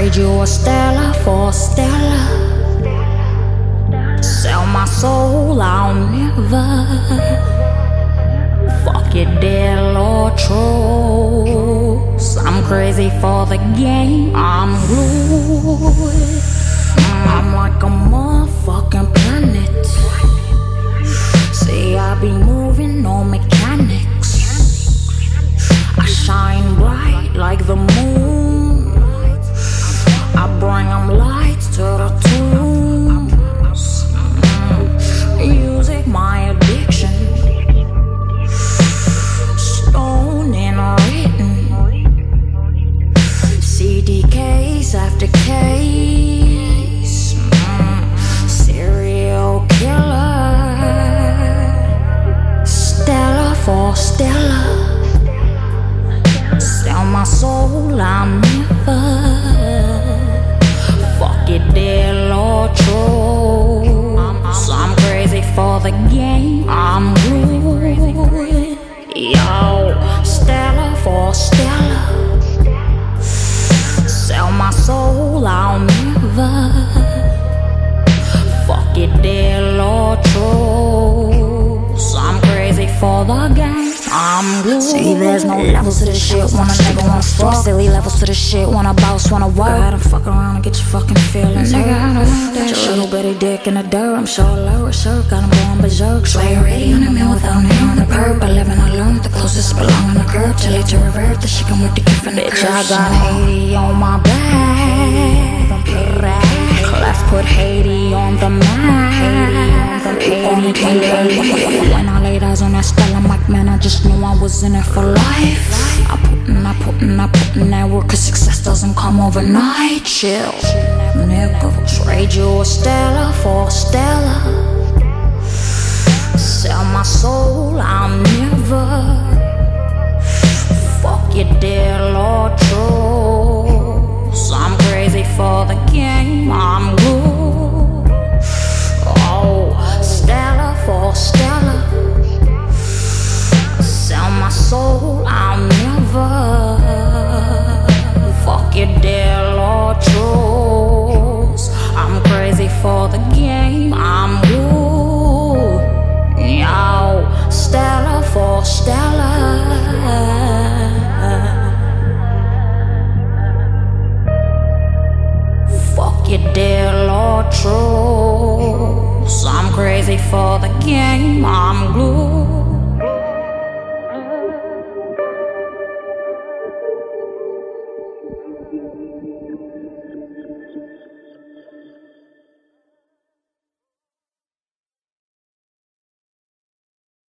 Trade you a Stella for a Stella. Sell my soul, I'll never. Fuck it, deal or truth. I'm crazy for the game, I'm glued. I'm like a motherfucking planet. See, I be moving on mechanics. I shine bright like the moon. I bring them lights to the tombs. Music, my addiction. Stone and written. CD case after case. Serial killer. Stella for Stella. Sell my soul, I'm never. Fuck it, deal or true. So I'm crazy for the game, I'm glued. Yo, Stella for Stella. Sell my soul, I'll never. Fuck it, deal or true. So I'm crazy for the game, I'm glued. See, there's no levels to this shit. Wanna nigga, wanna fuck. Silly levels to this shit. Wanna bounce, wanna work. Go ahead and fuck around and get your fucking feelings hurt. Nigga, I don't want that shit. Little bitty dick in the dirt. I'm sure lower shirt. Got him going berserk. Sway already on the mill without me on the perp. I live alone. The closest belong on the curb. Till it to revert. The shit come with the gift and the curse. I got Haiti on my back. Clef put Haiti on the map. When I laid eyes on that Stella, I'm like, man, I just knew I was in it for life. I put in that work, cause success doesn't come overnight. Chill, nigga. Trade you a Stella for a Stella. Sell my soul, I'm